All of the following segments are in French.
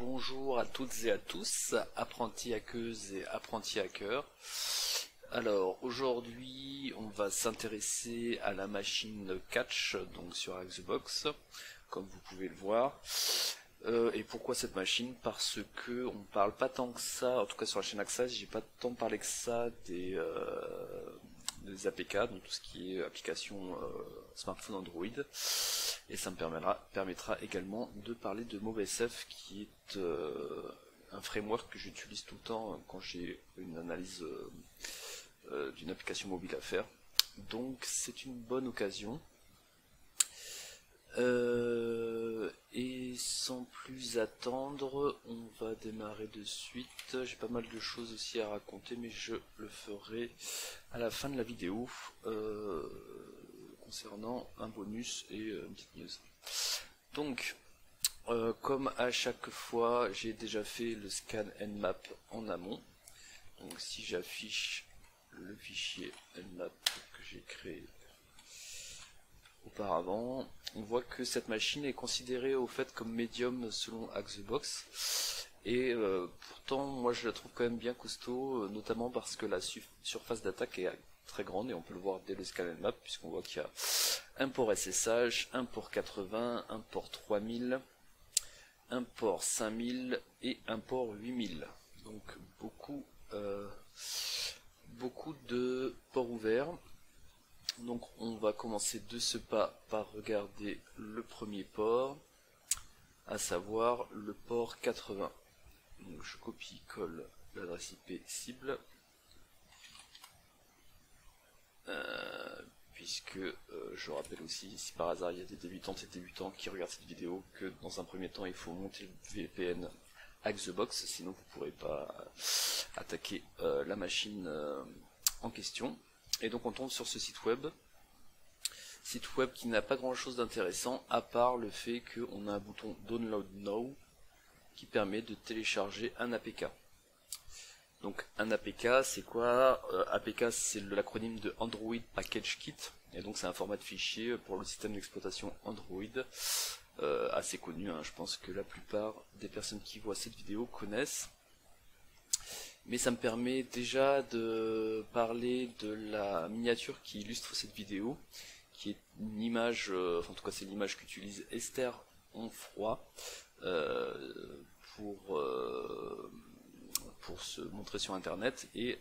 Bonjour à toutes et à tous, apprentis hackeuses et apprentis hackers. Alors aujourd'hui on va s'intéresser à la machine Catch, donc sur Xbox, comme vous pouvez le voir. Et pourquoi cette machine? Parce que on parle pas tant que ça, en tout cas sur la chaîne Access, j'ai pas tant parlé que ça des APK, donc tout ce qui est application smartphone Android, et ça me permettra également de parler de MoveSF, qui est un framework que j'utilise tout le temps quand j'ai une analyse d'une application mobile à faire. Donc c'est une bonne occasion. Et sans plus attendre, on va démarrer de suite. J'ai pas mal de choses aussi à raconter, mais je le ferai à la fin de la vidéo concernant un bonus et une petite news. Donc, comme à chaque fois, j'ai déjà fait le scan Nmap en amont. Donc si j'affiche le fichier Nmap que j'ai créé auparavant, on voit que cette machine est considérée au fait comme médium selon Xbox, et pourtant moi je la trouve quand même bien costaud, notamment parce que la surface d'attaque est très grande, et on peut le voir dès le scan Nmap, puisqu'on voit qu'il y a un port SSH, un port 80, un port 3000, un port 5000 et un port 8000, donc beaucoup de ports ouverts. Donc on va commencer de ce pas par regarder le premier port, à savoir le port 80. Donc je copie-colle l'adresse IP cible, puisque je rappelle aussi, si par hasard il y a des débutantes et débutants qui regardent cette vidéo, que dans un premier temps il faut monter le VPN Xbox, sinon vous ne pourrez pas attaquer la machine en question. Et donc on tombe sur ce site web qui n'a pas grand chose d'intéressant, à part le fait qu'on a un bouton Download Now qui permet de télécharger un APK. Donc un APK c'est quoi? APK c'est l'acronyme de Android Package Kit, et donc c'est un format de fichier pour le système d'exploitation Android, assez connu, hein. Je pense que la plupart des personnes qui voient cette vidéo connaissent. Mais ça me permet déjà de parler de la miniature qui illustre cette vidéo, qui est une image, en tout cas c'est l'image qu'utilise Esther Onfroy pour se montrer sur internet, et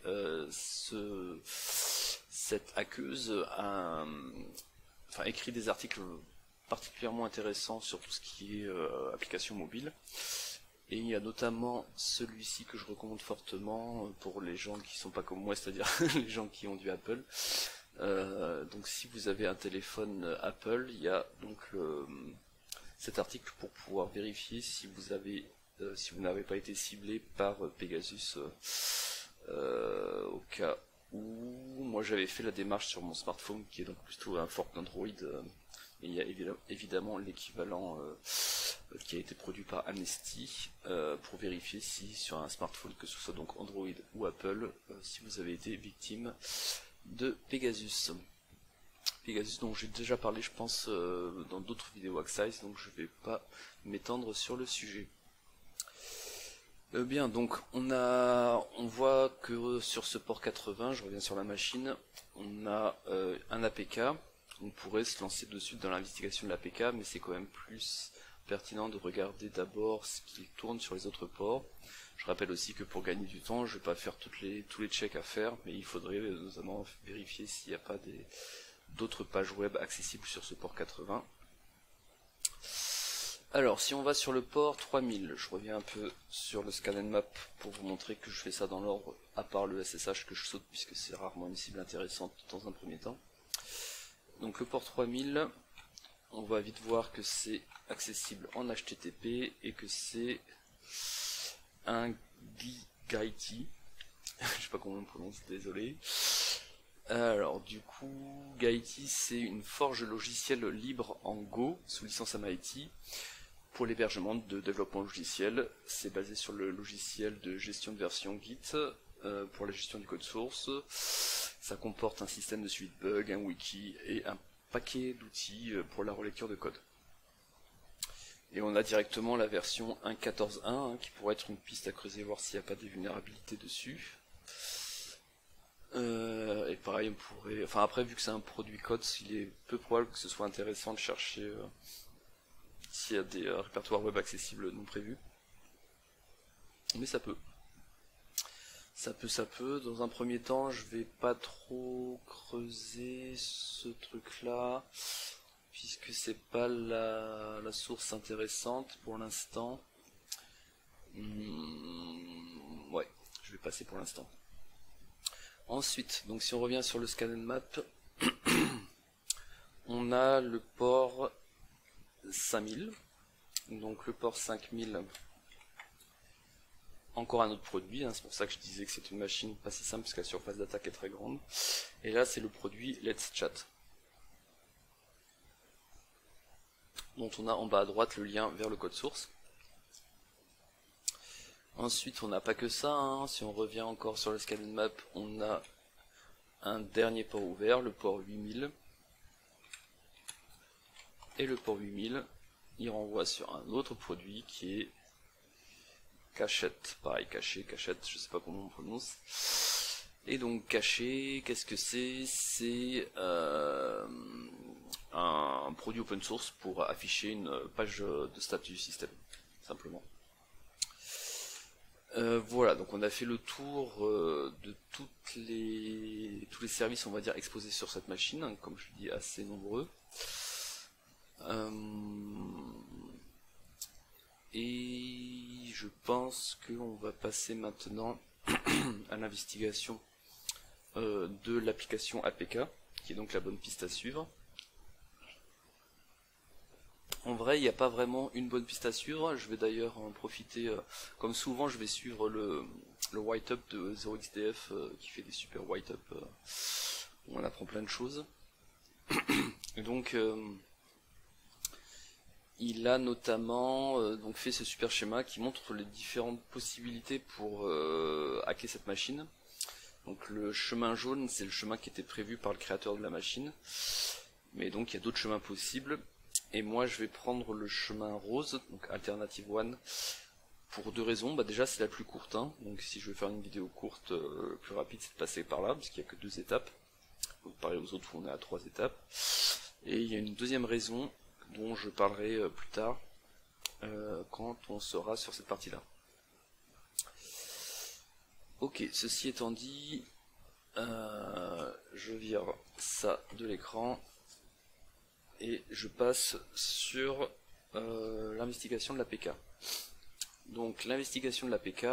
cette hackeuse a écrit des articles particulièrement intéressants sur tout ce qui est application mobile. Et il y a notamment celui-ci que je recommande fortement pour les gens qui sont pas comme moi, c'est-à-dire les gens qui ont du Apple. Donc si vous avez un téléphone Apple, il y a donc cet article pour pouvoir vérifier si vous n'avez pas été ciblé par Pegasus, au cas où. Moi j'avais fait la démarche sur mon smartphone, qui est donc plutôt un fork d'Android. Et il y a évidemment l'équivalent qui a été produit par Amnesty pour vérifier si sur un smartphone, que ce soit donc Android ou Apple, si vous avez été victime de Pegasus. Pegasus dont j'ai déjà parlé, je pense, dans d'autres vidéos Access, donc je ne vais pas m'étendre sur le sujet. Bien, donc on voit que sur ce port 80, je reviens sur la machine, on a un APK. On pourrait se lancer de suite dans l'investigation de l'APK, mais c'est quand même plus pertinent de regarder d'abord ce qui tourne sur les autres ports. Je rappelle aussi que pour gagner du temps, je ne vais pas faire tous les checks à faire, mais il faudrait notamment vérifier s'il n'y a pas d'autres pages web accessibles sur ce port 80. Alors, si on va sur le port 3000, je reviens un peu sur le scan Nmap pour vous montrer que je fais ça dans l'ordre, à part le SSH que je saute, puisque c'est rarement une cible intéressante dans un premier temps. Donc le port 3000, on va vite voir que c'est accessible en HTTP et que c'est un GIGIT. Je sais pas comment on prononce, désolé. Alors du coup, GIGIT c'est une forge logicielle libre en Go sous licence MIT pour l'hébergement de développement logiciel. C'est basé sur le logiciel de gestion de version Git pour la gestion du code source. Ça comporte un système de suivi de bugs, un wiki et un paquet d'outils pour la relecture de code. Et on a directement la version 1.14.1 hein, qui pourrait être une piste à creuser, voir s'il n'y a pas des vulnérabilités dessus. Et pareil, on pourrait... Enfin après, vu que c'est un produit code, il est peu probable que ce soit intéressant de chercher s'il y a des répertoires web accessibles non prévus. Mais ça peut. Ça peut. Dans un premier temps, je vais pas trop creuser ce truc-là, puisque c'est pas la source intéressante pour l'instant. Ouais, je vais passer pour l'instant. Ensuite, donc si on revient sur le scan and map, on a le port 5000. Donc le port 5000, encore un autre produit, hein, c'est pour ça que je disais que c'est une machine pas si simple parce que la surface d'attaque est très grande. Et là c'est le produit Let's Chat, dont on a en bas à droite le lien vers le code source. Ensuite on n'a pas que ça, hein. Si on revient encore sur le scan and map, on a un dernier port ouvert, le port 8000. Et le port 8000, il renvoie sur un autre produit qui est cachette, pareil cachette, je sais pas comment on prononce. Et donc caché, qu'est-ce que c'est? C'est un produit open source pour afficher une page de statut du système, simplement. Voilà, donc on a fait le tour de tous les services, on va dire, exposés sur cette machine, hein, comme je le dis, assez nombreux. Et je pense qu'on va passer maintenant à l'investigation de l'application APK, qui est donc la bonne piste à suivre. En vrai, il n'y a pas vraiment une bonne piste à suivre. Je vais d'ailleurs en profiter, comme souvent, je vais suivre le write-up de 0xDF qui fait des super write-up où on apprend plein de choses. Et donc, il a notamment donc fait ce super schéma qui montre les différentes possibilités pour hacker cette machine. Donc le chemin jaune, c'est le chemin qui était prévu par le créateur de la machine. Mais donc il y a d'autres chemins possibles. Et moi je vais prendre le chemin rose, donc Alternative One, pour deux raisons. Bah déjà c'est la plus courte, hein. Donc si je veux faire une vidéo courte, le plus rapide c'est de passer par là, parce qu'il n'y a que 2 étapes. Comparé aux autres où on est à 3 étapes. Et il y a une deuxième raison dont je parlerai plus tard quand on sera sur cette partie-là. Ok, ceci étant dit, je vire ça de l'écran et je passe sur l'investigation de l'APK. Donc l'investigation de l'APK,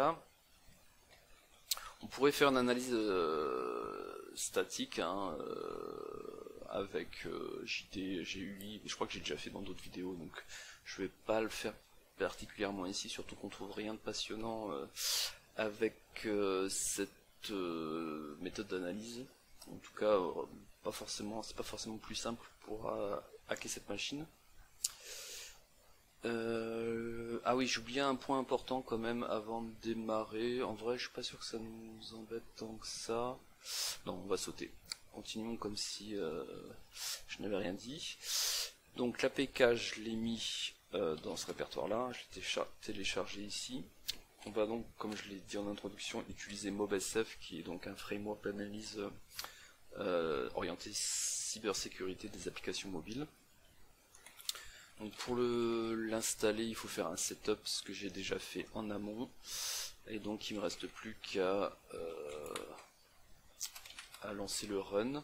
on pourrait faire une analyse statique hein, avec JD, GUI, mais je crois que j'ai déjà fait dans d'autres vidéos, donc je vais pas le faire particulièrement ici, surtout qu'on trouve rien de passionnant avec cette méthode d'analyse. En tout cas, c'est pas forcément plus simple pour hacker cette machine. Ah oui, j'ai oublié un point important quand même avant de démarrer. En vrai, je suis pas sûr que ça nous embête tant que ça. Non, on va sauter. Continuons comme si je n'avais rien dit. Donc l'APK, je l'ai mis dans ce répertoire-là. Je l'ai téléchargé ici. On va donc, comme je l'ai dit en introduction, utiliser MobSF, qui est donc un framework d'analyse orienté cybersécurité des applications mobiles. Donc pour l'installer, il faut faire un setup, ce que j'ai déjà fait en amont. Et donc il me reste plus qu'à lancer le run.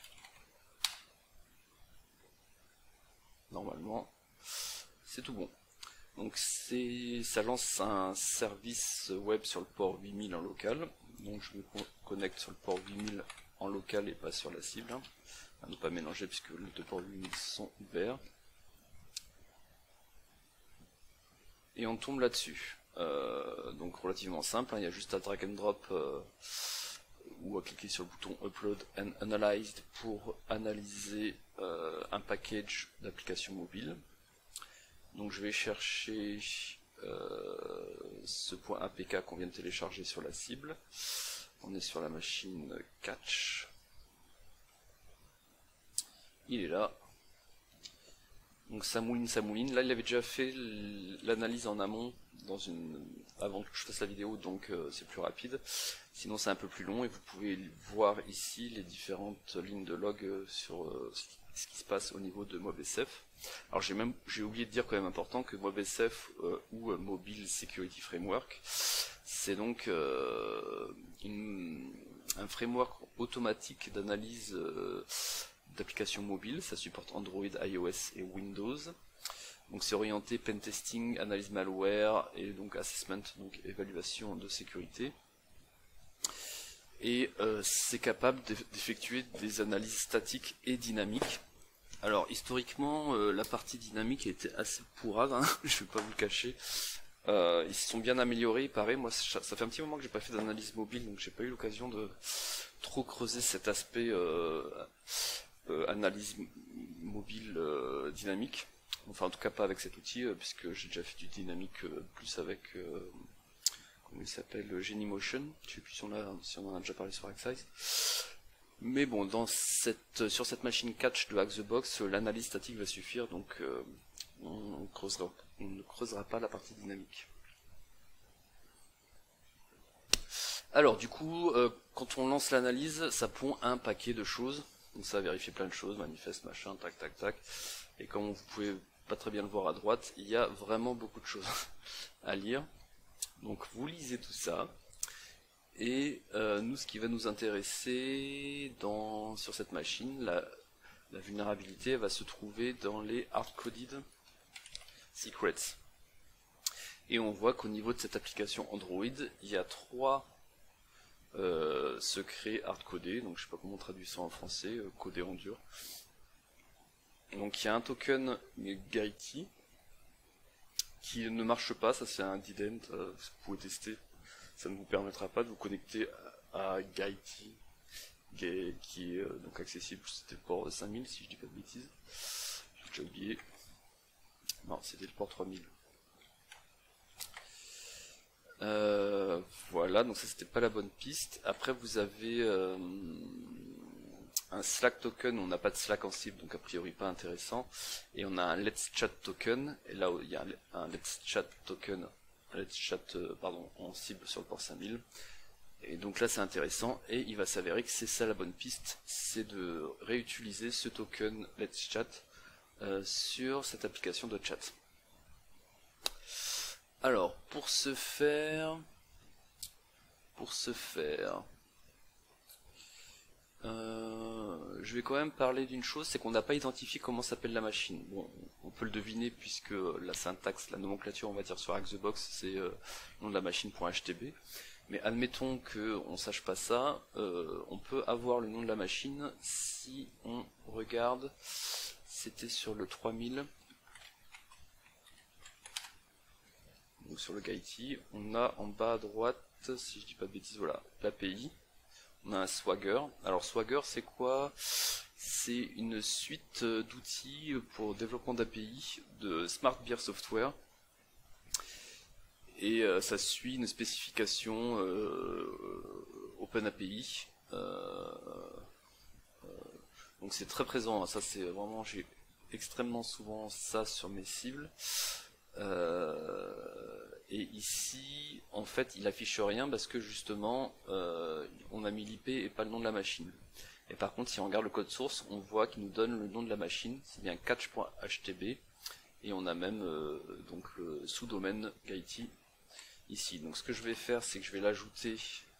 Normalement, c'est tout bon. Donc ça lance un service web sur le port 8000 en local. Donc je me connecte sur le port 8000 en local et pas sur la cible. Hein, à ne pas mélanger puisque les deux ports 8000 sont ouverts. Et on tombe là-dessus. Donc relativement simple, hein, il y a juste à drag and drop ou à cliquer sur le bouton Upload and Analyzed pour analyser un package d'applications mobiles. Donc je vais chercher ce point APK qu'on vient de télécharger sur la cible. On est sur la machine catch. Il est là. Donc ça mouline, ça mouline. Là il avait déjà fait l'analyse en amont avant que je fasse la vidéo, donc c'est plus rapide. Sinon c'est un peu plus long et vous pouvez voir ici les différentes lignes de log sur ce qui se passe au niveau de MobSF. Alors j'ai oublié de dire quand même important que MobSF ou Mobile Security Framework, c'est donc un framework automatique d'analyse d'applications mobiles. Ça supporte Android, iOS et Windows. Donc c'est orienté pentesting, analyse malware et donc assessment, donc évaluation de sécurité. Et c'est capable d'effectuer des analyses statiques et dynamiques. Alors historiquement, la partie dynamique était assez pourrave, hein, je vais pas vous le cacher. Ils se sont bien améliorés, il paraît. Moi, ça fait un petit moment que j'ai pas fait d'analyse mobile, donc j'ai pas eu l'occasion de trop creuser cet aspect analyse mobile dynamique. Enfin, en tout cas pas avec cet outil, puisque j'ai déjà fait du dynamique plus avec comment il s'appelle, Genymotion. Je sais plus si on en a déjà parlé sur Acksize. Mais bon, sur cette machine catch de Hack the Box, l'analyse statique va suffire, donc on ne creusera pas la partie dynamique. Alors du coup, quand on lance l'analyse, ça pond un paquet de choses. Donc ça va vérifier plein de choses, manifeste, machin, tac, tac, tac. Et comme vous pouvez pas très bien le voir à droite, il y a vraiment beaucoup de choses à lire. Donc vous lisez tout ça. Et nous, ce qui va nous intéresser sur cette machine, la vulnérabilité va se trouver dans les hard-coded secrets. Et on voit qu'au niveau de cette application Android, il y a 3 secrets hard-codés, donc je sais pas comment on traduit ça en français, codé en dur. Donc il y a un token Gaiti qui ne marche pas, ça c'est un dident, vous pouvez tester. Ça ne vous permettra pas de vous connecter à Gaiti, qui est donc accessible, c'était le port 5000 si je dis pas de bêtises. J'ai déjà oublié. Non, c'était le port 3000. Voilà, donc ça c'était pas la bonne piste. Après vous avez un Slack token, on n'a pas de Slack en cible, donc a priori pas intéressant. Et on a un Let's Chat token, et là il y a un Let's Chat token, en cible sur le port 5000. Et donc là c'est intéressant, et il va s'avérer que c'est ça la bonne piste, c'est de réutiliser ce token Let's Chat sur cette application de chat. Alors pour ce faire, je vais quand même parler d'une chose, c'est qu'on n'a pas identifié comment s'appelle la machine. Bon, on peut le deviner puisque la syntaxe, la nomenclature, on va dire sur Hack the Box, c'est nom de la machine.htb. Mais admettons qu'on ne sache pas ça, on peut avoir le nom de la machine si on regarde, c'était sur le 3000, donc sur le Gaiti, on a en bas à droite, si je dis pas de bêtises, voilà, l'API. On a un Swagger. Alors Swagger c'est quoi? C'est une suite d'outils pour développement d'API de Smart Beer Software. Et ça suit une spécification OpenAPI. Donc c'est très présent. Ça c'est vraiment, j'ai extrêmement souvent ça sur mes cibles. Et ici, en fait, il affiche rien parce que justement, on a mis l'IP et pas le nom de la machine. Et par contre, si on regarde le code source, on voit qu'il nous donne le nom de la machine, c'est bien catch.htb, et on a même donc le sous-domaine Gaiti ici. Donc ce que je vais faire, c'est que je vais l'ajouter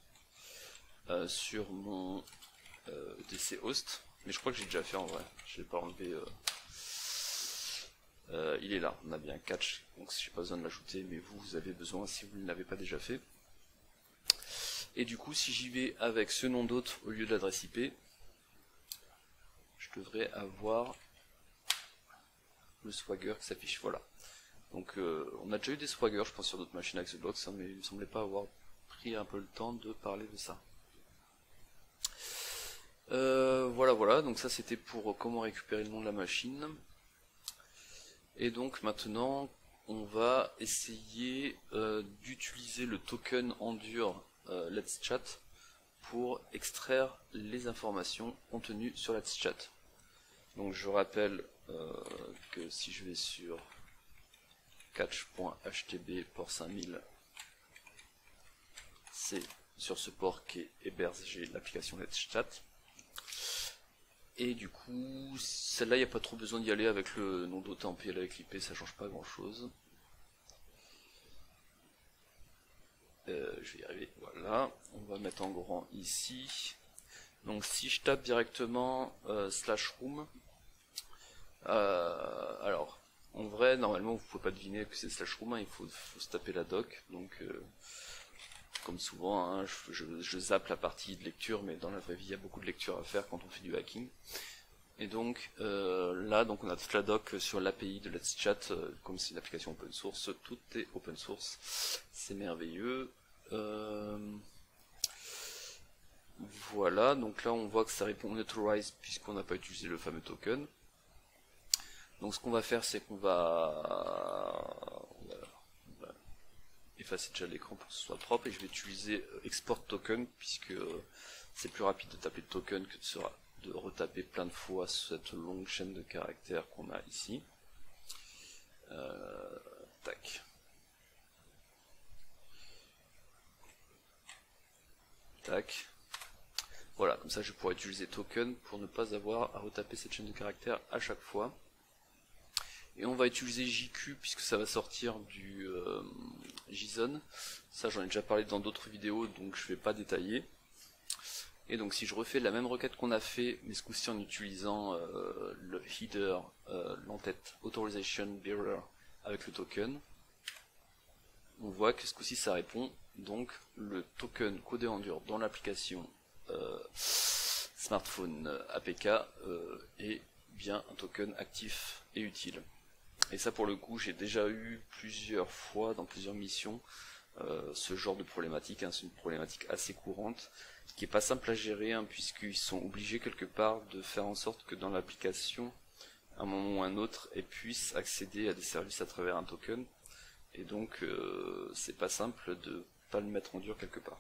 sur mon DC host, mais je crois que j'ai déjà fait en vrai. Je l'ai pas enlevé. Il est là, on a bien catch, donc j'ai pas besoin de l'ajouter, mais vous avez besoin si vous ne l'avez pas déjà fait. Et du coup, si j'y vais avec ce nom d'hôte au lieu de l'adresse IP, je devrais avoir le Swagger qui s'affiche, voilà. Donc on a déjà eu des Swagger, je pense, sur d'autres machines avec ce box, hein, mais il ne semblait pas avoir pris un peu le temps de parler de ça. Voilà, donc ça c'était pour comment récupérer le nom de la machine. Et donc maintenant, on va essayer d'utiliser le token Endure Let's Chat pour extraire les informations contenues sur Let's Chat. Donc je rappelle que si je vais sur catch.htb port 5000, c'est sur ce port qu'est hébergé l'application Let's Chat. Et du coup, celle-là, il n'y a pas trop besoin d'y aller avec le nom d'OTA, on peut y aller avec l'IP, ça change pas grand-chose. Je vais y arriver, voilà. On va mettre en grand ici. Donc si je tape directement /room, alors en vrai, normalement, vous pouvez pas deviner que c'est /room, hein, il faut se taper la doc. Donc comme souvent, hein, je zappe la partie de lecture, mais dans la vraie vie, il y a beaucoup de lecture à faire quand on fait du hacking. Et donc là, donc on a toute la doc sur l'API de Let's Chat, comme c'est une application open source, tout est open source, c'est merveilleux. Voilà, donc là on voit que ça répond Authorize puisqu'on n'a pas utilisé le fameux token. Donc ce qu'on va faire, c'est qu'on va effacer déjà l'écran pour que ce soit propre, et je vais utiliser export token puisque c'est plus rapide de taper token que de retaper plein de fois cette longue chaîne de caractères qu'on a ici. Tac. Tac. Voilà, comme ça je pourrais utiliser token pour ne pas avoir à retaper cette chaîne de caractères à chaque fois. Et on va utiliser JQ puisque ça va sortir du JSON. Ça j'en ai déjà parlé dans d'autres vidéos, donc je vais pas détailler. Et donc si je refais la même requête qu'on a fait, mais ce coup-ci en utilisant le header, l'entête authorization bearer avec le token, on voit que ce coup-ci ça répond. Donc le token codé en dur dans l'application smartphone APK est bien un token actif et utile. Et ça pour le coup j'ai déjà eu plusieurs fois dans plusieurs missions ce genre de problématique, hein, c'est une problématique assez courante qui est pas simple à gérer, hein, puisqu'ils sont obligés quelque part de faire en sorte que dans l'application, à un moment ou un autre, elles puissent accéder à des services à travers un token, et donc c'est pas simple de pas le mettre en dur quelque part.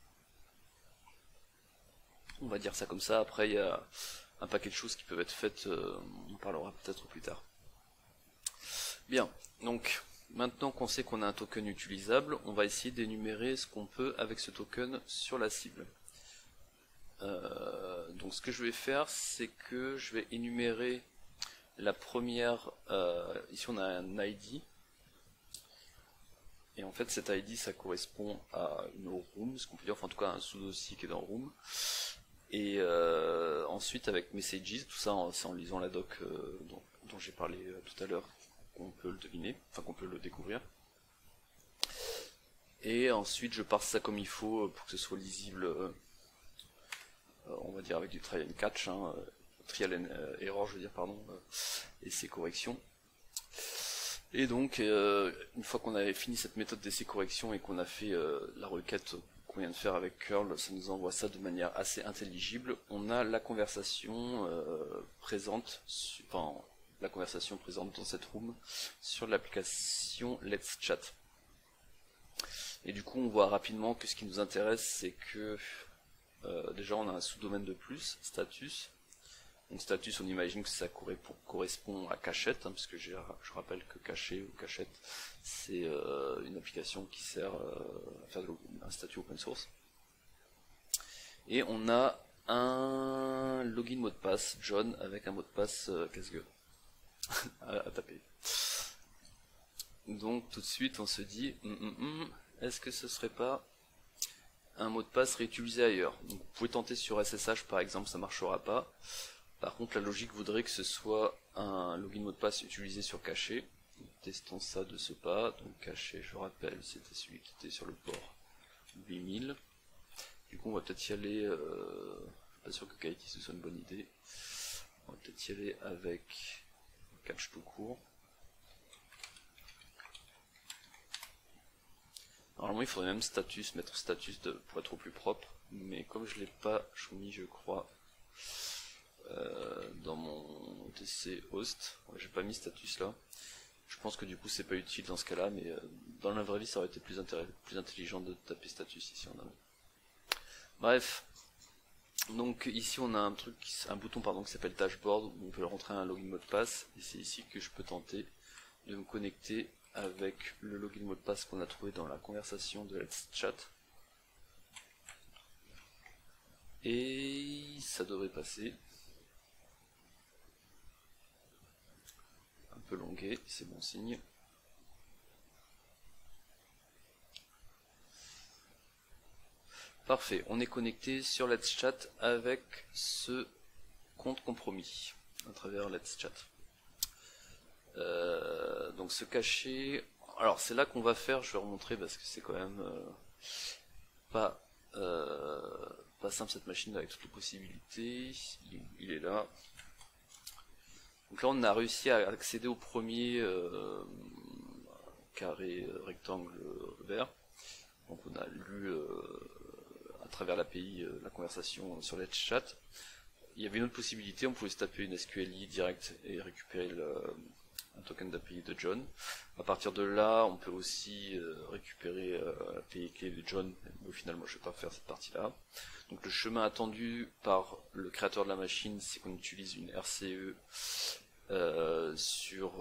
On va dire ça comme ça. Après il y a un paquet de choses qui peuvent être faites, on en parlera peut-être plus tard. Bien, donc maintenant qu'on sait qu'on a un token utilisable, on va essayer d'énumérer ce qu'on peut avec ce token sur la cible. Donc ce que je vais faire, c'est que je vais énumérer la première, ici on a un ID, et en fait cet ID ça correspond à une room, ce qu'on peut dire, enfin en tout cas un sous-dossier qui est dans room, et ensuite avec messages, tout ça c'est en lisant la doc dont j'ai parlé tout à l'heure, qu'on peut le deviner, enfin qu'on peut le découvrir. Et ensuite je parse ça comme il faut pour que ce soit lisible, on va dire avec du try and catch, hein, trial and error je veux dire, pardon, et ses corrections. Et donc une fois qu'on avait fini cette méthode d'essai correction et qu'on a fait la requête qu'on vient de faire avec curl, ça nous envoie ça de manière assez intelligible. On a la conversation présente, enfin la conversation présente dans cette room sur l'application Let's Chat. Et du coup on voit rapidement que ce qui nous intéresse, c'est que déjà on a un sous-domaine de plus, status. Donc status, on imagine que ça correspond à cachette, hein, parce que je rappelle que caché ou cachette, c'est une application qui sert à faire un statut open source. Et on a un login mot de passe John avec un mot de passe casse-gueule à taper. Donc tout de suite on se dit est-ce que ce serait pas un mot de passe réutilisé ailleurs? Donc, vous pouvez tenter sur SSH par exemple, ça marchera pas. Par contre la logique voudrait que ce soit un login mot de passe utilisé sur caché. Testons ça de ce pas. Donc caché, je rappelle, c'était celui qui était sur le port 8000. Du coup on va peut-être y aller, je suis pas sûr que Kaiti ce soit une bonne idée. On va peut-être y aller avec catch tout court. Normalement il faudrait même status, mettre status pour être au plus propre, mais comme je l'ai pas mis je crois dans mon TC host, j'ai pas mis status là, je pense que du coup c'est pas utile dans ce cas là, mais dans la vraie vie ça aurait été plus intelligent de taper status ici en amont. Bref, Donc ici on a un bouton qui s'appelle dashboard où on peut rentrer un login mot de passe et c'est ici que je peux tenter de me connecter avec le login mot de passe qu'on a trouvé dans la conversation de Let's Chat. Et ça devrait passer. Un peu longué, c'est bon signe. Parfait, on est connecté sur Let's Chat avec ce compte compromis à travers Let's Chat. Donc ce cachet, alors c'est là qu'on va faire, je vais remontrer parce que c'est quand même pas simple cette machine avec toutes les possibilités. Il est là. Donc là on a réussi à accéder au premier carré rectangle vert. Donc on a lu à travers l'API la conversation sur Let's Chat. Il y avait une autre possibilité, on pouvait se taper une SQLI direct et récupérer un token d'API de John. À partir de là, on peut aussi récupérer l'API clé de John, mais au final moi je ne vais pas faire cette partie-là. Donc le chemin attendu par le créateur de la machine, c'est qu'on utilise une RCE sur,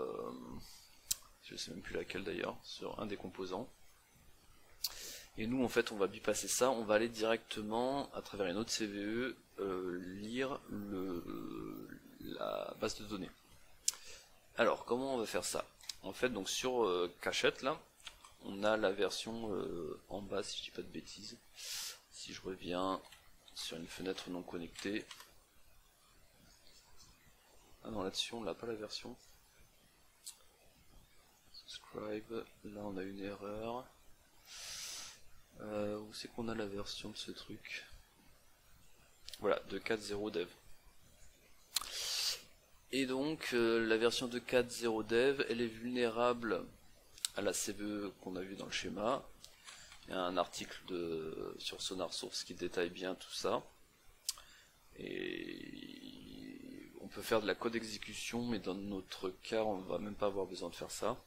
je sais même plus laquelle d'ailleurs, sur un des composants. Et nous en fait on va bypasser ça, on va aller directement à travers une autre CVE lire la base de données. Alors comment on va faire ça? En fait donc sur Cachette là, on a la version en bas si je dis pas de bêtises. Si je reviens sur une fenêtre non connectée. Ah non là-dessus on n'a pas la version. Subscribe, là on a une erreur. Où c'est qu'on a la version de ce truc? Voilà, de 4.0 dev. Et donc la version de 4.0 dev, elle est vulnérable à la CVE qu'on a vu dans le schéma. Il y a un article sur Sonar Source qui détaille bien tout ça. Et on peut faire de la code exécution, mais dans notre cas, on ne va même pas avoir besoin de faire ça.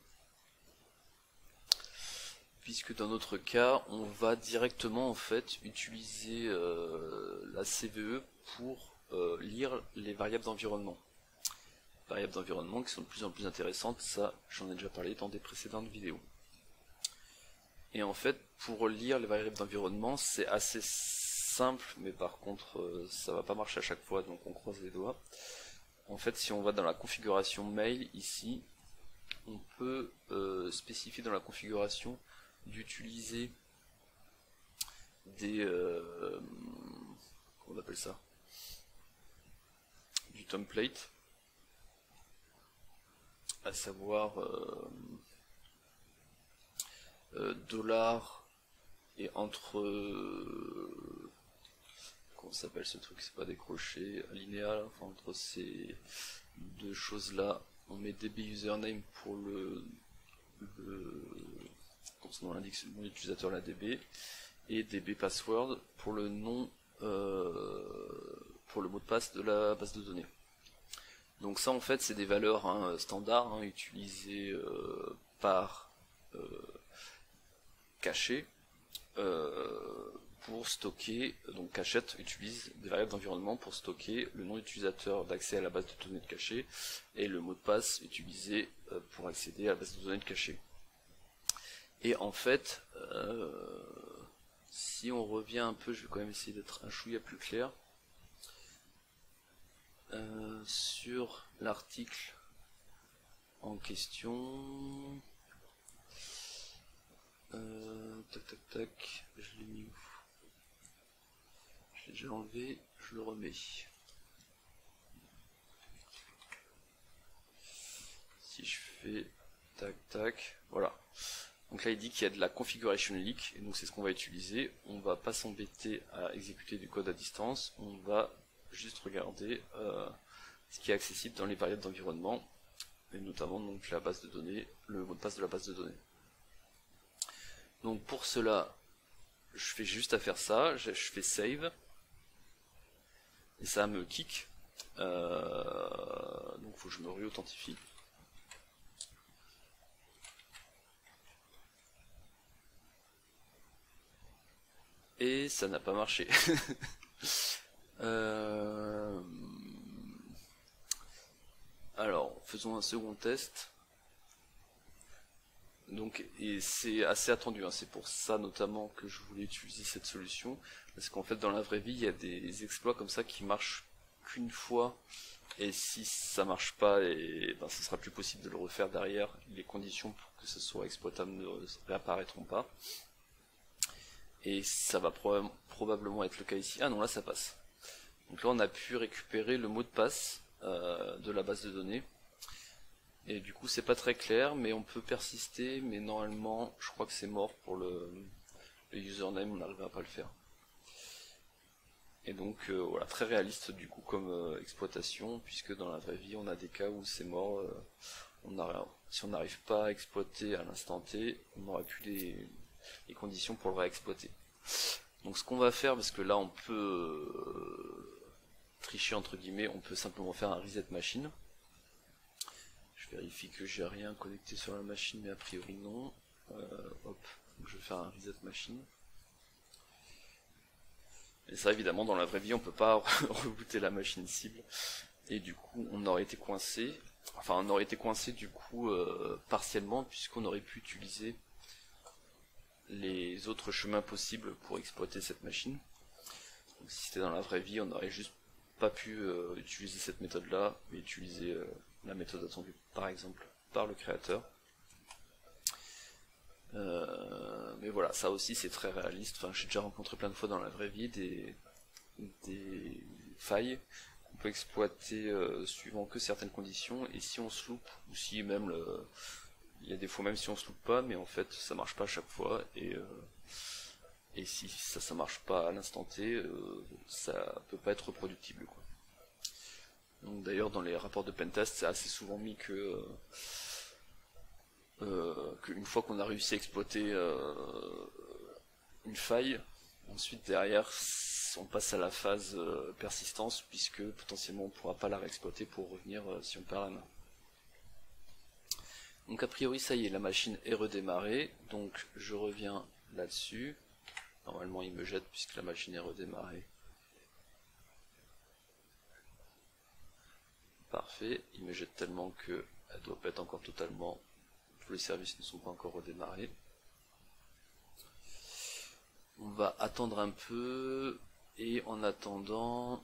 Puisque dans notre cas, on va directement en fait utiliser la CVE pour lire les variables d'environnement. Variables d'environnement qui sont de plus en plus intéressantes, ça j'en ai déjà parlé dans des précédentes vidéos. Et en fait, pour lire les variables d'environnement, c'est assez simple, mais par contre, ça va pas marcher à chaque fois, donc on croise les doigts. En fait, si on va dans la configuration mail, ici, on peut spécifier dans la configuration d'utiliser des... comment on appelle ça? Du template, à savoir dollar et entre comment s'appelle ce truc, c'est pas décroché, alinéa, enfin entre ces deux choses là on met db username pour comme son nom l'indique, le nom d'utilisateur la db, et db password pour le nom pour le mot de passe de la base de données. Donc ça en fait c'est des valeurs standards utilisées par Caché pour stocker, donc Cachette utilise des variables d'environnement pour stocker le nom d'utilisateur d'accès à la base de données de cachet et le mot de passe utilisé pour accéder à la base de données de cachet. Et en fait, si on revient un peu, je vais quand même essayer d'être un chouïa plus clair. Sur l'article en question, tac tac tac, je l'ai mis où? Je l'ai déjà enlevé, je le remets. Si je fais tac tac, voilà. Donc là il dit qu'il y a de la configuration leak, et donc c'est ce qu'on va utiliser. On va pas s'embêter à exécuter du code à distance, on va juste regarder ce qui est accessible dans les variables d'environnement, et notamment donc la base de données, le mot de passe de la base de données. Donc pour cela, je fais juste à faire ça, je fais save, et ça me kick, donc il faut que je me réauthentifie. Et ça n'a pas marché. Euh, Alors, faisons un second test. Donc, et c'est assez attendu, hein. C'est pour ça notamment que je voulais utiliser cette solution, parce qu'en fait dans la vraie vie il y a des exploits comme ça qui marchent qu'une fois, et si ça marche pas, et ben ce sera plus possible de le refaire derrière, les conditions pour que ce soit exploitable ne réapparaîtront pas, et ça va probablement être le cas ici. Ah non, là ça passe. Donc là on a pu récupérer le mot de passe de la base de données. Et du coup c'est pas très clair, mais on peut persister, mais normalement je crois que c'est mort pour le username, on n'arrivera pas à le faire. Et donc voilà, très réaliste du coup comme exploitation, puisque dans la vraie vie on a des cas où c'est mort, si on n'arrive pas à exploiter à l'instant T, on n'aura plus les conditions pour le réexploiter. Donc ce qu'on va faire, parce que là on peut tricher entre guillemets, on peut simplement faire un reset machine. Je vérifie que j'ai rien connecté sur la machine, mais a priori non. Hop, donc je vais faire un reset machine. Et ça évidemment dans la vraie vie on peut pas rebooter la machine cible. Et du coup on aurait été coincé. Enfin on aurait été coincé du coup partiellement, puisqu'on aurait pu utiliser les autres chemins possibles pour exploiter cette machine. Donc, si c'était dans la vraie vie on n'aurait juste pas pu utiliser cette méthode là, mais utiliser la méthode attendue par exemple par le créateur. Mais voilà, ça aussi c'est très réaliste. Enfin, j'ai déjà rencontré plein de fois dans la vraie vie des failles qu'on peut exploiter suivant que certaines conditions, et si on se loupe, ou si même il y a des fois même si on se loupe pas, mais en fait ça marche pas à chaque fois, et si ça marche pas à l'instant T, ça peut pas être reproductible quoi. Donc d'ailleurs dans les rapports de pentest c'est assez souvent mis que qu'une fois qu'on a réussi à exploiter une faille, ensuite derrière on passe à la phase persistance, puisque potentiellement on ne pourra pas la réexploiter pour revenir si on perd la main. Donc a priori ça y est, la machine est redémarrée, donc je reviens là-dessus. Normalement il me jette puisque la machine est redémarrée. Parfait, il me jette tellement que elle doit pas être encore totalement, tous les services ne sont pas encore redémarrés. On va attendre un peu, et en attendant,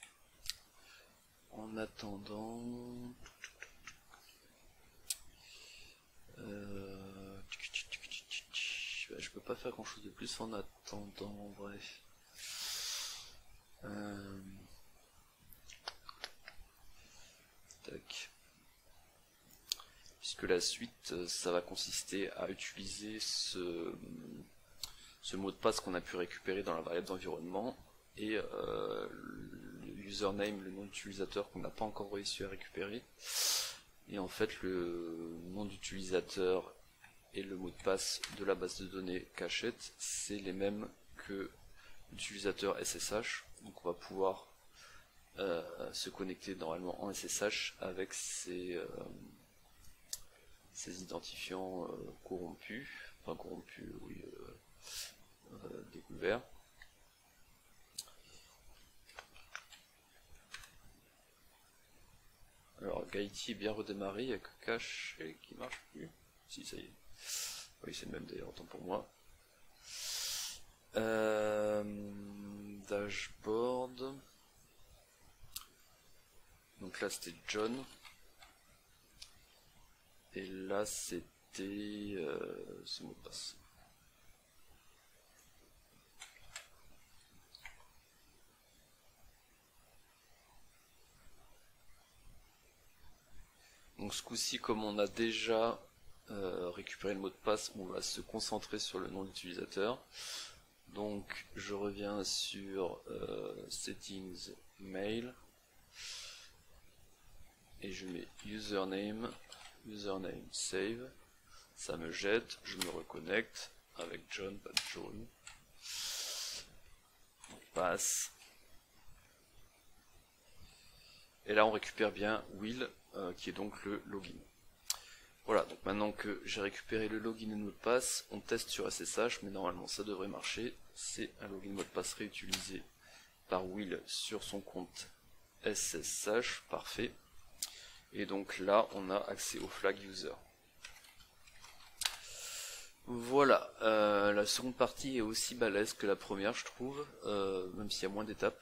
je peux pas faire grand chose de plus en attendant en vrai. Tac. Puisque la suite, ça va consister à utiliser ce mot de passe qu'on a pu récupérer dans la variable d'environnement, et le username, le nom d'utilisateur qu'on n'a pas encore réussi à récupérer. Et en fait le nom d'utilisateur et le mot de passe de la base de données cachette, c'est les mêmes que l'utilisateur SSH, donc on va pouvoir se connecter normalement en SSH avec ces identifiants corrompus, enfin corrompus, oui, découverts. Alors Gaïti est bien redémarré, il n'y a que cache qui marche plus. Si, ça y est. Oui, c'est le même d'ailleurs, autant pour moi. Dashboard. Donc là c'était John. Et là c'était ce mot de passe. Donc ce coup-ci, comme on a déjà récupéré le mot de passe, on va se concentrer sur le nom d'utilisateur. Donc je reviens sur Settings Mail, et je mets username save, ça me jette, je me reconnecte avec John, pas John, on passe, et là on récupère bien Will, qui est donc le login. Voilà, donc maintenant que j'ai récupéré le login et le mot de passe, on teste sur SSH, mais normalement ça devrait marcher. C'est un login mot de passe réutilisé par Will sur son compte SSH, parfait. Et donc là, on a accès au flag user. Voilà, la seconde partie est aussi balèze que la première, je trouve, même s'il y a moins d'étapes.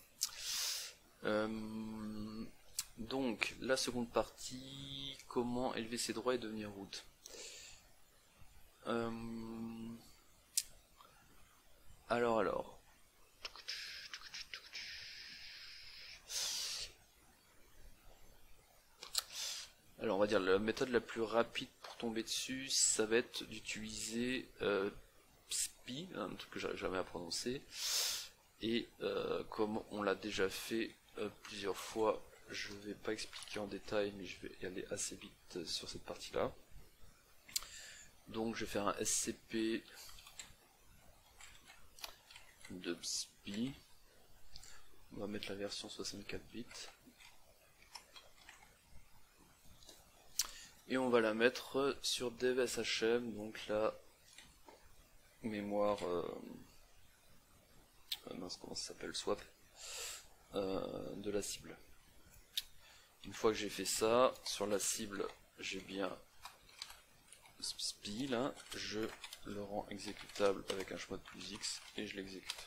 Donc, la seconde partie, comment élever ses droits et devenir root. Alors. Alors, on va dire la méthode la plus rapide pour tomber dessus, ça va être d'utiliser SPI, un truc que j'arrive jamais à prononcer. Et comme on l'a déjà fait plusieurs fois, je vais pas expliquer en détail, mais je vais y aller assez vite sur cette partie-là. Donc je vais faire un SCP de SPI. On va mettre la version 64 bits. Et on va la mettre sur dev.shm, donc la mémoire, mince, comment ça s'appelle, swap, de la cible. Une fois que j'ai fait ça, sur la cible, j'ai bien SPI là, je le rends exécutable avec un chmod plus X et je l'exécute.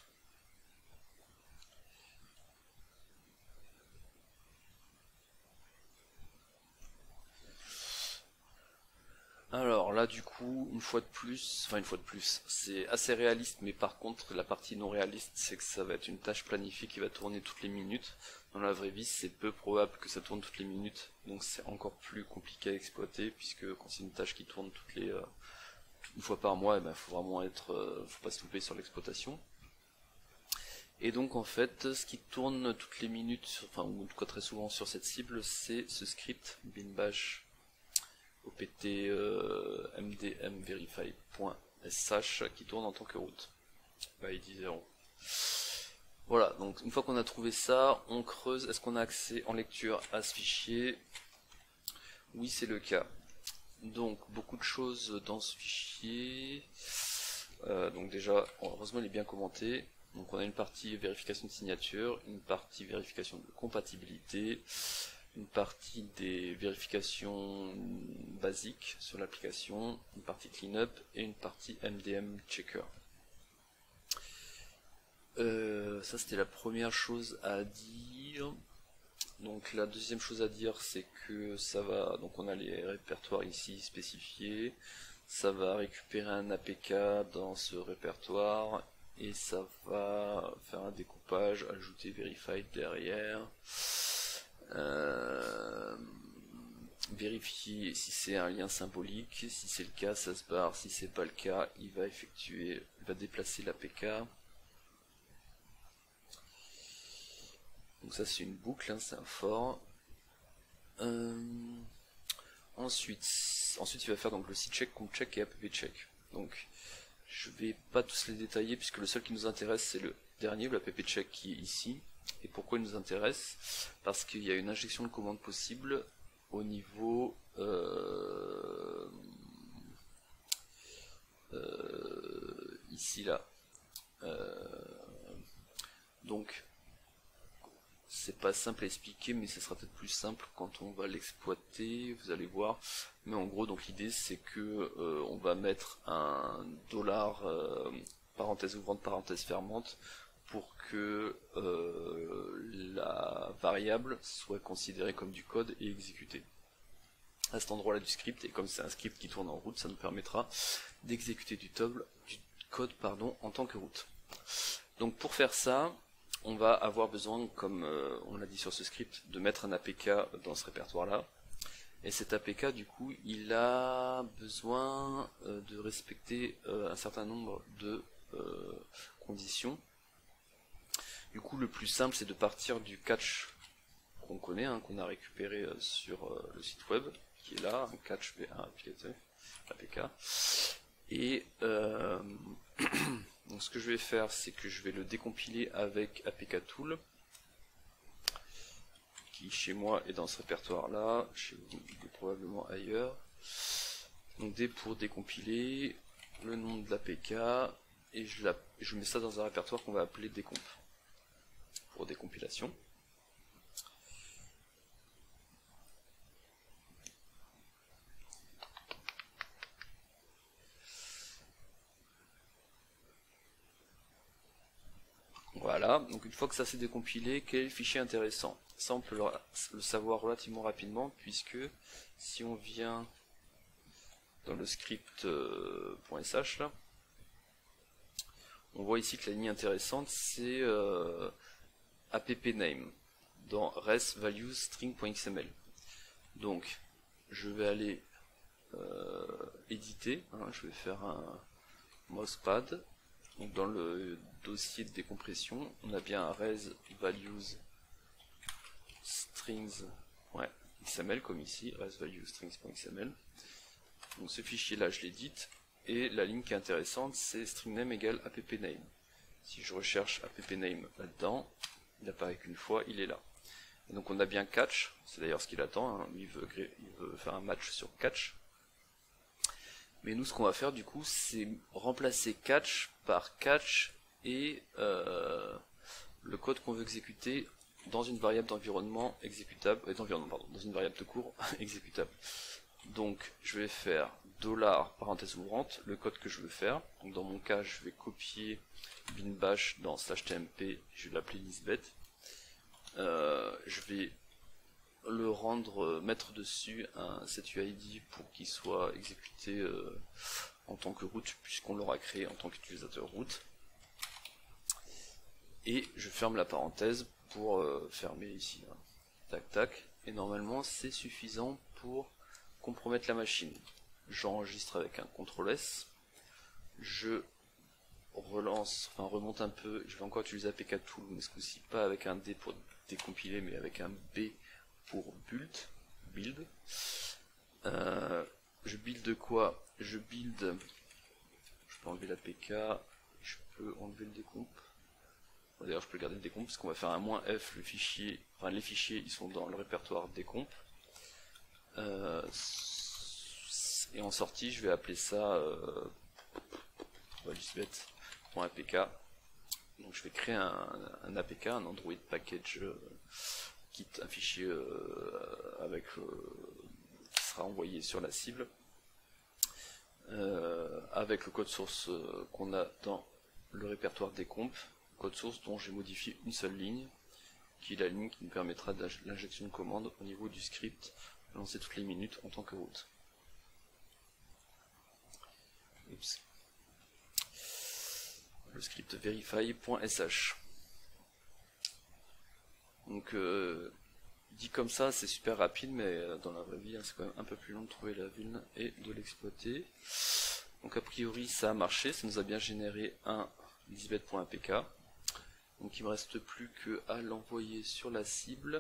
Alors là du coup, une fois de plus, c'est assez réaliste, mais par contre la partie non réaliste, c'est que ça va être une tâche planifiée qui va tourner toutes les minutes. Dans la vraie vie, c'est peu probable que ça tourne toutes les minutes, donc c'est encore plus compliqué à exploiter, puisque quand c'est une tâche qui tourne une fois par mois, faut vraiment faut pas se louper sur l'exploitation. Et donc en fait, ce qui tourne toutes les minutes, ou en tout cas très souvent sur cette cible, c'est ce script binbash opt mdm verify.sh qui tourne en tant que route by id 0. Voilà, donc une fois qu'on a trouvé ça, on creuse. Est-ce qu'on a accès en lecture à ce fichier? Oui, c'est le cas. Donc beaucoup de choses dans ce fichier. Donc déjà, heureusement il est bien commenté. Donc on a une partie vérification de signature, une partie vérification de compatibilité, une partie des vérifications basiques sur l'application, une partie cleanup et une partie MDM checker. Ça c'était la première chose à dire. Donc la deuxième chose à dire, c'est que ça va, donc on a les répertoires ici spécifiés, ça va récupérer un APK dans ce répertoire et ça va faire un découpage, ajouter verified derrière. Vérifier si c'est un lien symbolique, si c'est le cas ça se barre, si c'est pas le cas il va déplacer l'APK. Donc ça c'est une boucle, hein, c'est un for. Ensuite il va faire donc le ccheck, compcheck et appcheck. Donc je vais pas tous les détailler puisque le seul qui nous intéresse c'est le dernier, le appcheck qui est ici. Et pourquoi il nous intéresse? Parce qu'il y a une injection de commande possible au niveau ici là. Donc c'est pas simple à expliquer, mais ce sera peut-être plus simple quand on va l'exploiter, vous allez voir. Mais en gros, donc l'idée c'est que on va mettre un dollar parenthèse ouvrante parenthèse fermante pour que la variable soit considérée comme du code et exécutée à cet endroit là du script. Et comme c'est un script qui tourne en route, ça nous permettra d'exécuter du code en tant que route. Donc pour faire ça, on va avoir besoin, comme on l'a dit sur ce script, de mettre un APK dans ce répertoire là. Et cet APK du coup il a besoin de respecter un certain nombre de conditions. Du coup le plus simple c'est de partir du catch qu'on connaît, hein, qu'on a récupéré sur le site web, qui est là, un catch v1 APK. Et donc ce que je vais faire c'est que je vais le décompiler avec APKtool, qui chez moi est dans ce répertoire là, chez vous il est probablement ailleurs. Donc D pour décompiler, le nom de l'APK, et je mets ça dans un répertoire qu'on va appeler décomp. pour des compilations. Voilà, donc une fois que ça s'est décompilé, quel est le fichier intéressant? Ça on peut le savoir relativement rapidement, puisque si on vient dans le script .sh là, on voit ici que la ligne intéressante c'est appname dans res_values_string.xml. Donc je vais aller éditer, hein, je vais faire un mousepad. Donc dans le dossier de décompression, on a bien un res_values_strings.xml comme ici, res_values_strings.xml. Donc ce fichier là je l'édite, et la ligne qui est intéressante c'est stringname égale appname. Si je recherche appname là-dedans, il apparaît qu'une fois, il est là. Et donc on a bien catch, c'est d'ailleurs ce qu'il attend, hein. Il veut faire un match sur catch. Mais nous ce qu'on va faire du coup c'est remplacer catch par catch et le code qu'on veut exécuter dans une variable d'environnement exécutable, dans une variable de cours exécutable. Donc je vais faire $, ouvrante, le code que je veux faire. Donc dans mon cas je vais copier bin bash dans /tmp, je vais l'appeler Lisbeth. Je vais le rendre, mettre dessus un setuid pour qu'il soit exécuté en tant que root, puisqu'on l'aura créé en tant qu'utilisateur root. Et je ferme la parenthèse pour fermer ici, hein. Tac tac, et normalement c'est suffisant pour compromettre la machine. J'enregistre avec un CTRL-S, je remonte un peu, je vais encore utiliser APK-Tool, mais ce coup-ci pas avec un D pour décompiler, mais avec un B pour build. Je build quoi? Je peux enlever l'APK, je peux enlever le décomp. D'ailleurs je peux garder le décomp parce qu'on va faire un -f, le fichier, enfin les fichiers ils sont dans le répertoire décomp. Et en sortie je vais appeler ça lisbeth.apk. Donc je vais créer un APK, un Android package kit, un fichier qui sera envoyé sur la cible avec le code source qu'on a dans le répertoire décomp, code source dont j'ai modifié une seule ligne, qui est la ligne qui nous permettra de l'injection de commande au niveau du script lancé toutes les minutes en tant que route. Oups. Le script verify.sh. Donc dit comme ça c'est super rapide, mais dans la vraie vie hein, c'est quand même un peu plus long de trouver la vuln et de l'exploiter. Donc a priori ça a marché, ça nous a bien généré un lisbeth.apk. Donc il me reste plus que à l'envoyer sur la cible.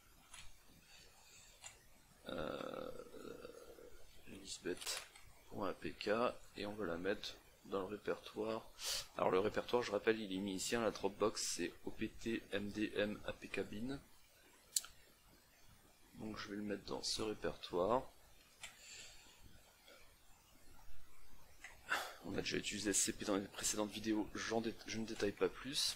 Lisbeth.apk, et on va la mettre dans le répertoire. Alors le répertoire, je rappelle, il est mis ici, hein, la Dropbox c'est opt mdm apkbin. Donc je vais le mettre dans ce répertoire. On a déjà utilisé SCP dans les précédentes vidéos, je ne détaille pas plus.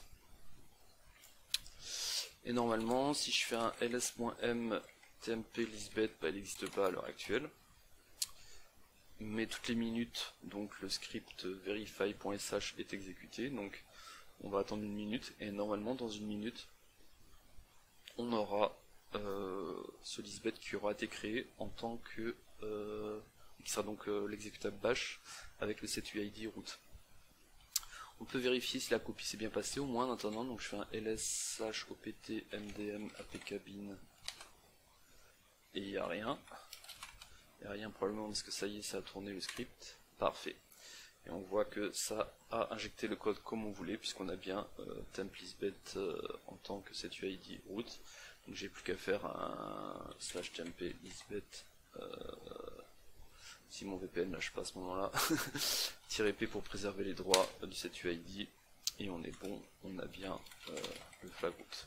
Et normalement, si je fais un ls-m tmp lisbeth, bah, il n'existe pas à l'heure actuelle. Mais toutes les minutes, donc le script verify.sh est exécuté, donc on va attendre une minute, et normalement dans une minute, on aura ce Lisbeth qui aura été créé en tant que qui sera donc l'exécutable bash avec le setuid root. On peut vérifier si la copie s'est bien passée au moins en attendant, donc je fais un ls/opt mdm apkbin et il n'y a rien. Il n'y a rien probablement parce que ça y est, ça a tourné le script. Parfait. Et on voit que ça a injecté le code comme on voulait, puisqu'on a bien temp lisbeth en tant que setuid root. Donc j'ai plus qu'à faire un /tmp lisbeth si mon VPN lâche pas à ce moment-là, -p pour préserver les droits du setuid, et on est bon, on a bien le flag root.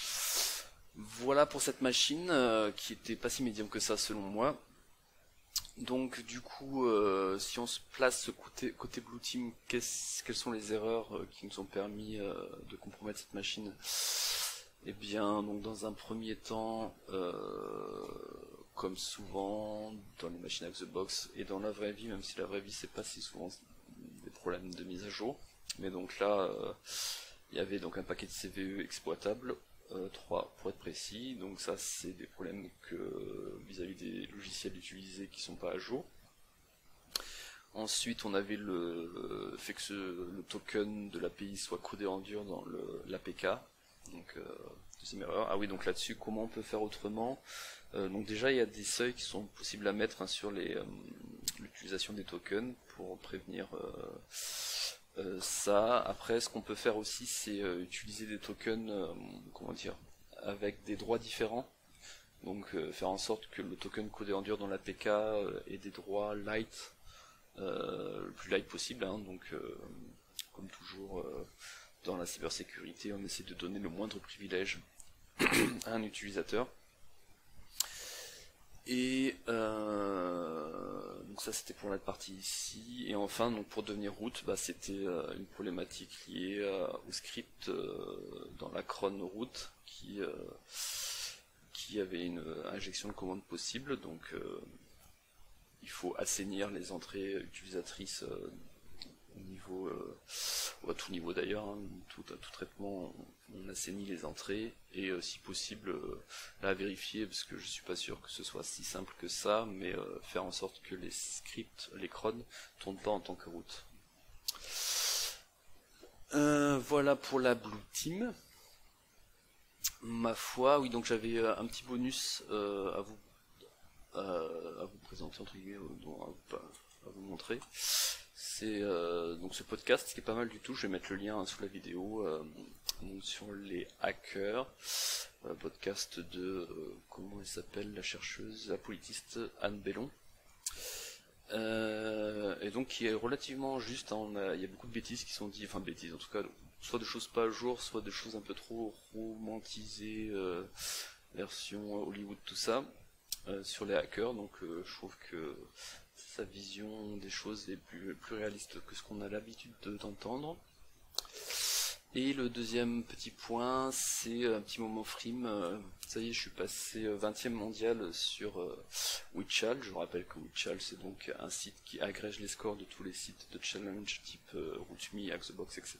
Voilà pour cette machine qui était pas si médium que ça selon moi. Donc du coup, si on se place côté Blue Team, quelles sont les erreurs qui nous ont permis de compromettre cette machine? Eh bien, donc dans un premier temps, comme souvent dans les machines Xbox et dans la vraie vie, même si la vraie vie c'est pas si souvent des problèmes de mise à jour, mais donc là, il y avait donc un paquet de CVE exploitable. 3 pour être précis, donc ça c'est des problèmes que vis-à-vis des logiciels utilisés qui sont pas à jour. Ensuite on avait le fait que le token de l'API soit codé en dur dans l'APK, donc deuxième erreur. Ah oui, donc là-dessus comment on peut faire autrement? Donc déjà il y a des seuils qui sont possibles à mettre sur l'utilisation des tokens pour prévenir ça. Après, ce qu'on peut faire aussi, c'est utiliser des tokens, comment dire, avec des droits différents. Donc faire en sorte que le token codé en dur dans l'APK ait des droits light, le plus light possible. Hein. Donc, comme toujours dans la cybersécurité, on essaie de donner le moindre privilège à un utilisateur. Et donc ça c'était pour la partie ici, et enfin donc pour devenir root, c'était une problématique liée au script dans la cron root qui avait une injection de commandes possible, donc il faut assainir les entrées utilisatrices au niveau, à tout niveau d'ailleurs, hein, tout traitement, on assainit les entrées, et si possible, là vérifier, parce que je suis pas sûr que ce soit si simple que ça, mais faire en sorte que les scripts, les crons, tournent pas en tant que root. Voilà pour la Blue Team. Ma foi, oui, donc j'avais un petit bonus à vous présenter, entre guillemets, à vous montrer. C'est donc ce podcast qui est pas mal du tout. Je vais mettre le lien sous la vidéo donc sur les hackers, podcast de comment elle s'appelle, la chercheuse apolitiste Anne Bellon, et donc qui est relativement juste. Hein, il y a beaucoup de bêtises qui sont dites, enfin bêtises en tout cas, soit de choses pas à jour, soit de choses un peu trop romantisées, version Hollywood, tout ça, sur les hackers. Donc je trouve que sa vision des choses est plus réaliste que ce qu'on a l'habitude d'entendre. Et le deuxième petit point, c'est un petit moment frime. Ça y est, je suis passé 20e mondial sur Witchal. Je vous rappelle que Witchal, c'est donc un site qui agrège les scores de tous les sites de challenge type Root.me, Xbox, etc.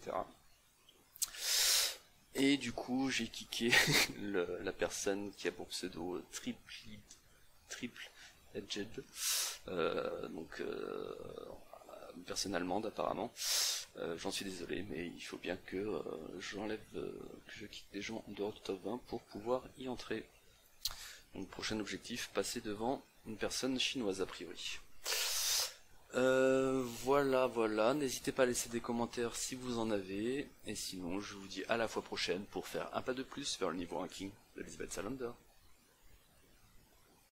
Et du coup, j'ai kické la personne qui a pour pseudo triple Edged, donc personne allemande apparemment. J'en suis désolé, mais il faut bien que que je quitte les gens en dehors du top 20 pour pouvoir y entrer. Donc prochain objectif, passer devant une personne chinoise a priori. Voilà, n'hésitez pas à laisser des commentaires si vous en avez, et sinon je vous dis à la fois prochaine pour faire un pas de plus vers le niveau ranking d'Elizabeth Salander.